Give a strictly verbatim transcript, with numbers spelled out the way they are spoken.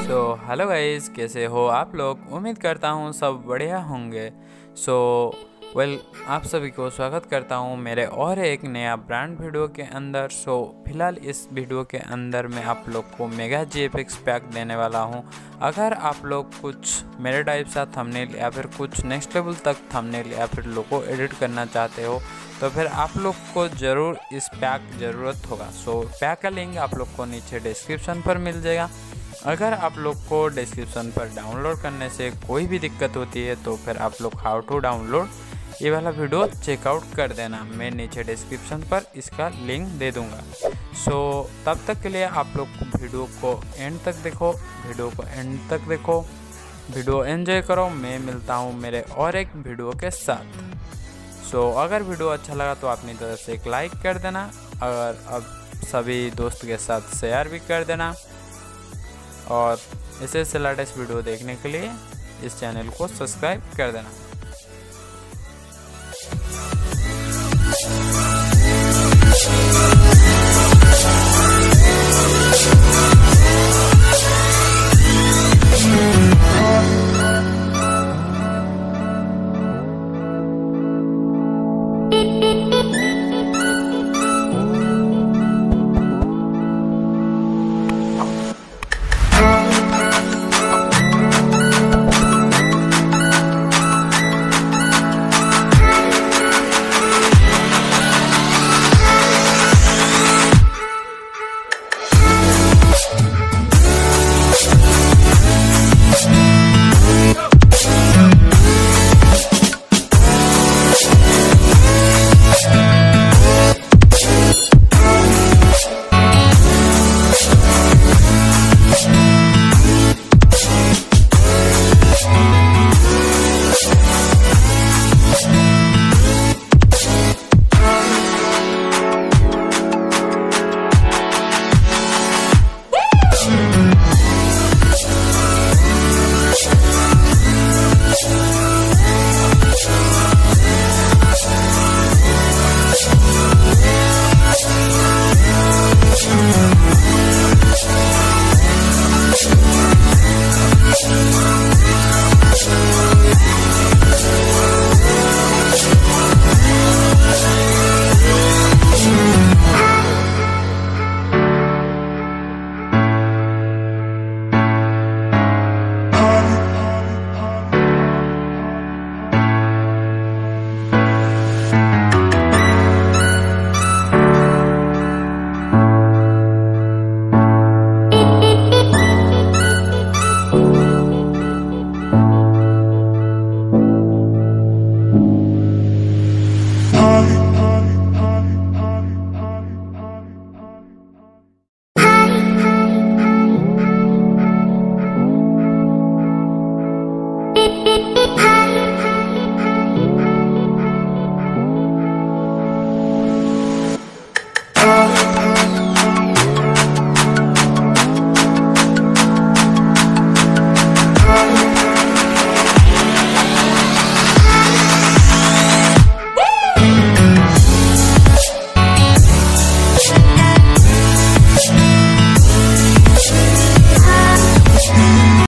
So hello guys, कैसे हो आप लोग। उम्मीद करता हूँ सब बढ़िया होंगे। सो वेल आप सभी को स्वागत करता हूँ मेरे और एक नया ब्रांड वीडियो के अंदर। सो फिलहाल इस वीडियो के अंदर मैं आप लोग को मेगा जीएफएक्स पैक देने वाला हूँ। अगर आप लोग कुछ मेरे टाइप सा थंबनेल या फिर कुछ नेक्स्ट लेवल तक थंबनेल या फिर लोगो एडिट करना चाहते हो तो फिर आप लोग को ज़रूर इस पैक ज़रूरत होगा। सो पैक का लिंक आप लोग को नीचे डिस्क्रिप्शन पर मिल जाएगा। अगर आप लोग को डिस्क्रिप्शन पर डाउनलोड करने से कोई भी दिक्कत होती है तो फिर आप लोग हाउ टू डाउनलोड ये वाला वीडियो चेकआउट कर देना। मैं नीचे डिस्क्रिप्शन पर इसका लिंक दे दूंगा। सो so, तब तक के लिए आप लोग वीडियो को एंड तक देखो वीडियो को एंड तक देखो वीडियो एंजॉय करो। मैं मिलता हूँ मेरे और एक वीडियो के साथ। सो so, अगर वीडियो अच्छा लगा तो अपनी तरफ से एक लाइक कर देना। अगर अब सभी दोस्त के साथ शेयर भी कर देना और इसे से लेटेस्ट वीडियो देखने के लिए इस चैनल को सब्सक्राइब कर देना।